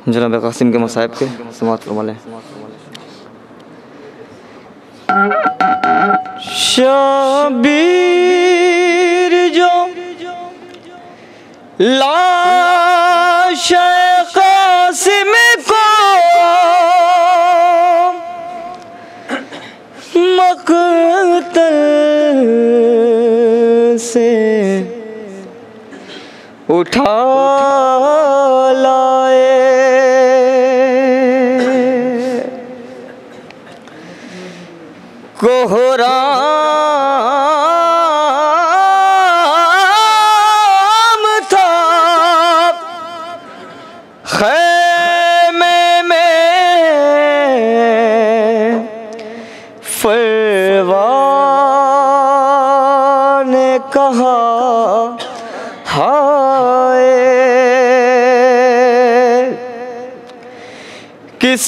जनाब कासिम के मसाइब के समाअत फरमा लें। शबीर जो लाश कासिम को मक़तल से उठा लाए, कोहराम था खैमे में, फरवा ने कहा हाय किस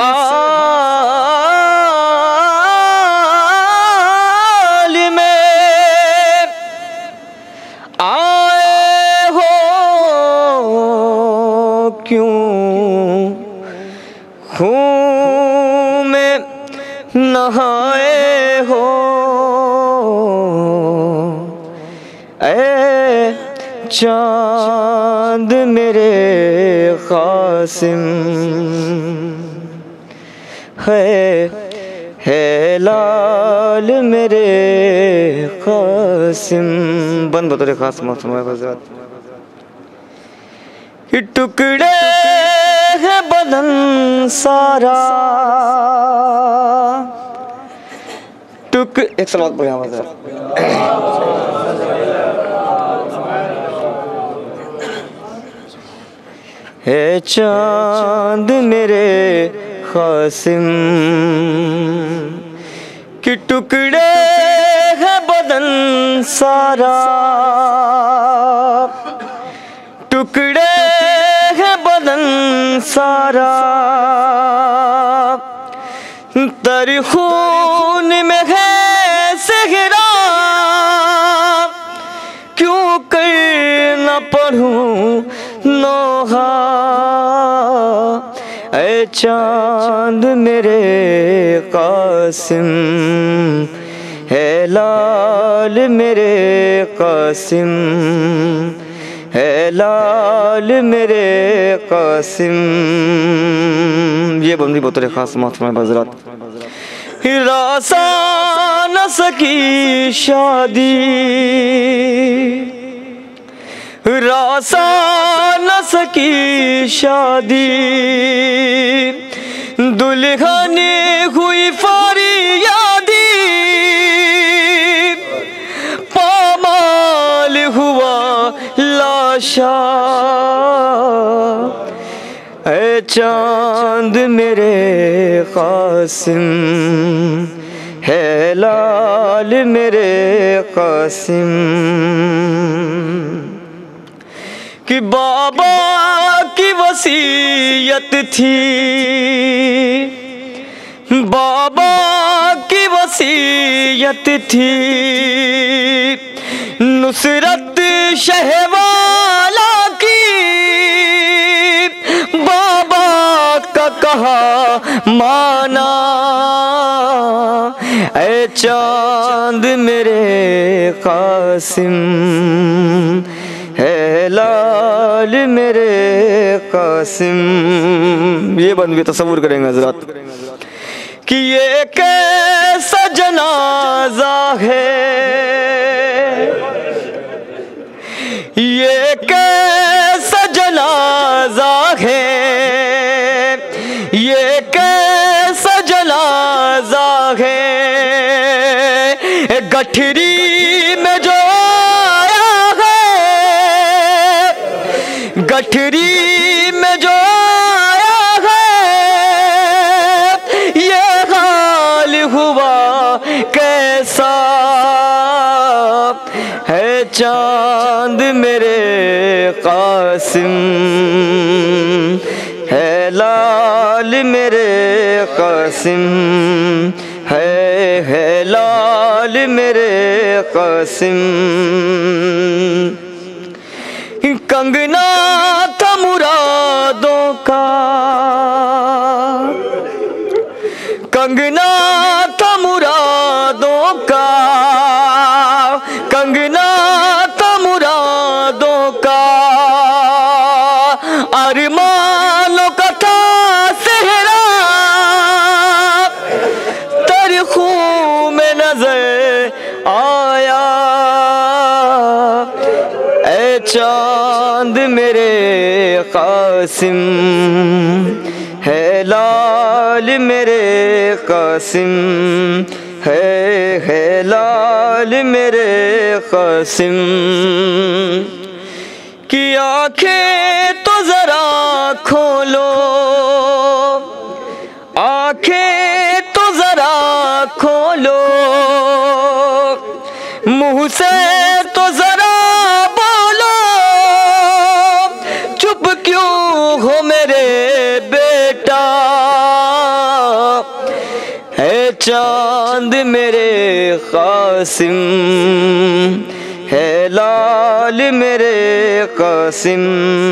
हाल में आए हो, क्यों खून में नहाए हो, ऐ चांद मेरे कासिम, है लाल मेरे कासिम। बंद बतौर खास मौसम टुकड़े है बदन सारा, एक सलावत पढ़े आवाज़ है चांद मेरे कासिम कि टुकड़े है बदन सारा, टुकड़े है बदन सारा, तर खून में है सेहरा, क्यों कर न पढ़ूं नोहा, ऐ चांद मेरे कासिम, है लाल मेरे कासिम, है लाल मेरे कासिम। ये बंदी बतौर खास माफ़ हज़रात। रासा न सकी शादी, रासा न सकी शादी, दुल्हन हुई फरियादी, पामाल हुआ लाशा, ऐ चांद मेरे कासिम, है लाल मेरे कासिम। कि बाबा की वसीयत थी, बाबा की वसीयत थी, नुसरत शहवाला की, बाबा का कहा माना, ऐ चांद मेरे कासिम, है लाल मेरे कासिम। ये बंद भी तस्वुर करेंगे हज़रात कि ये कैसा जनाजा है, ये कैसा जनाजा है, ये कैसा जनाजा है, गठरी में जो गठरी में जो आया है, ये हाल हुआ कैसा, है चांद मेरे कासिम, है लाल मेरे कासिम, है लाल मेरे कासिम। कंगना था मुरादों का, कंगना था मुरादों का, कंगना था मुरादों का, अरमानों का था सेहरा, तरखू में नजर आया। ऐ चांद मेरे कासिम, है लाल मेरे कासिम, है लाल मेरे कासिम। कि आंखें तो जरा खोलो, आंखें तो जरा खोलो, मुंह से तो जरा बोलो, चुप क्यों हो मेरे बेटा। है चांद मेरे कासिम, है लाल मेरे कासिम,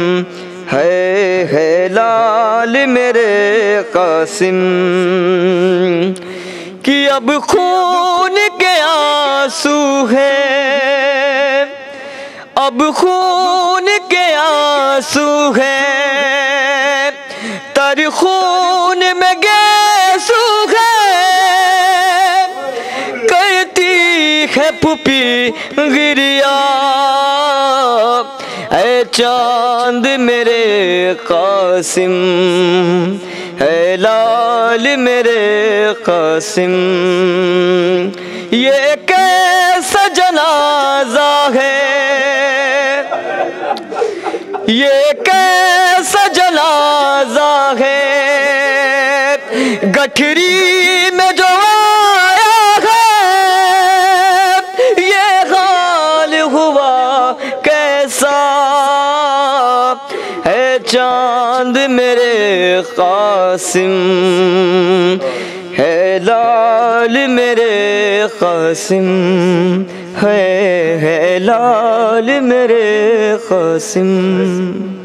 है लाल मेरे कासिम। कि अब खून के आंसू है, अब खून के आंसू है, तर खून में गैसू है, करती है पुपी गिरिया। ऐ चांद मेरे कासिम, है लाल मेरे कासिम। ये कैसा जनाजा है, ये कैसा जनाजा है, गठरी में जो आया है, ये हाल हुआ कैसा। है चांद मेरे कासिम, है लाल मेरे कासिम, है लाल मेरे कासिम।